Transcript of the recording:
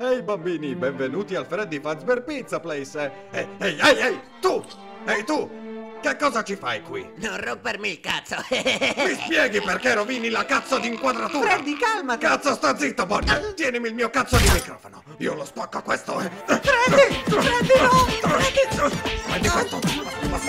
Ehi bambini, benvenuti al Freddy Fazbear Pizza Place. Ehi, tu! Ehi tu! Che cosa ci fai qui? Non rompermi il cazzo! Mi spieghi perché rovini la cazzo di inquadratura? Freddy, calmati! Cazzo, sta zitto, Bonnie! Tienimi il mio cazzo di microfono! Io lo spacco a questo, Freddy! Freddy, no! Freddy! Prendi questo!